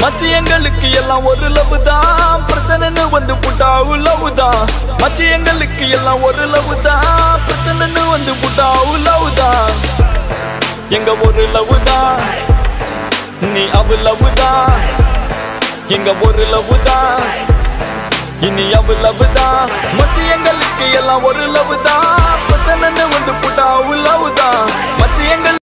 மச்சி எங்களுக்கு எல்லாம் ஒரு லவ் தான், பிரச்சனைன்னு வந்து புட்டா லவ் தான். மச்சி எங்களுக்கு எல்லாம் ஒரு லவ் தான், பிரச்சனைன்னு வந்து புட்டா லவ் தான். எங்க ஒரு லவ் தான், நீ அவ லவ் தான். எங்க ஒரு லவ் தான், இனி அவ லவ் தான். மச்சி எங்களுக்கு எல்லாம் ஒரு லவ் தான், பிரச்சனைன்னு வந்து புட்டா லவ் தான். மச்சி எங்களுக்கு